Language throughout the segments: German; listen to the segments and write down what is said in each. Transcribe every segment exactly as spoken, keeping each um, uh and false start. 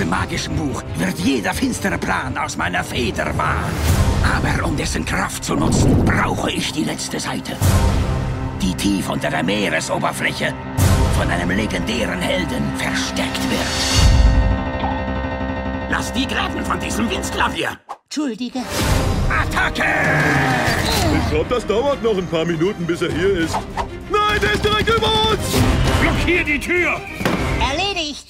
diesem magischen Buch wird jeder finstere Plan aus meiner Feder wahr. Aber um dessen Kraft zu nutzen, brauche ich die letzte Seite. Die tief unter der Meeresoberfläche von einem legendären Helden versteckt wird. Lass die Gräben von diesem Windsklavier! Entschuldige. Attacke! Ich glaube, das dauert noch ein paar Minuten, bis er hier ist. Nein, der ist direkt über uns! Blockier die Tür! Erledigt!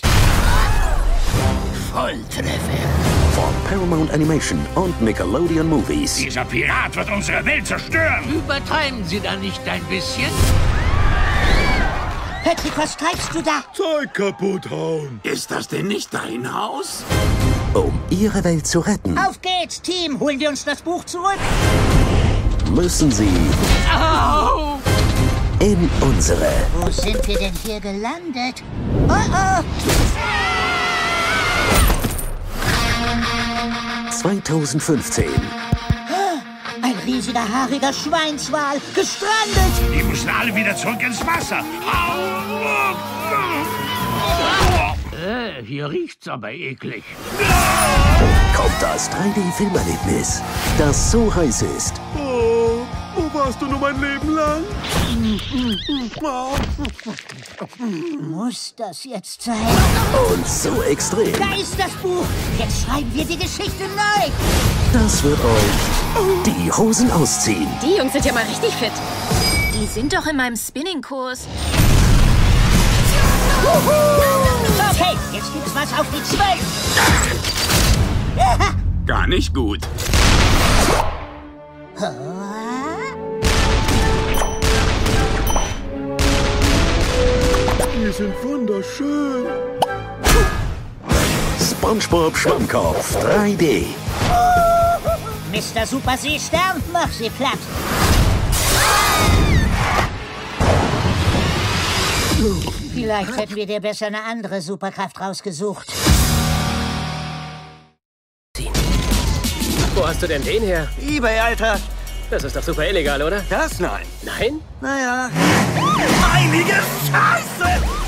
Volltreffer! Von Paramount Animation und Nickelodeon Movies. Dieser Pirat wird unsere Welt zerstören! Übertreiben Sie da nicht ein bisschen? Patrick, was treibst du da? Zeug kaputt hauen! Ist das denn nicht dein Haus? Um ihre Welt zu retten, Auf geht's, Team! Holen wir uns das Buch zurück! müssen sie Au! in unsere Wo sind wir denn hier gelandet? Oh oh! zweitausendfünfzehn. Ein riesiger, haariger Schweinswal, gestrandet! Die müssen alle wieder zurück ins Wasser! Äh, hier riecht's aber eklig. Kommt das drei D-Filmerlebnis, das so heiß ist, Oh, wo warst du nur mein Leben lang? Muss das jetzt sein? und so extrem, Da ist das Buch! Jetzt schreiben wir die Geschichte neu! das wird euch die Hosen ausziehen. Die Jungs sind ja mal richtig fit. Die sind doch in meinem Spinning-Kurs. Okay, jetzt gibt's was auf die Zwölf! Gar nicht gut. Die sind wunderschön. SpongeBob Schwammkopf drei D. Mister Super Seestern, mach sie platt! Vielleicht hätten wir dir besser eine andere Superkraft rausgesucht. Wo hast du denn den her? eBay, Alter. Das ist doch super illegal, oder? Das nein. Nein? Naja. Heilige Scheiße!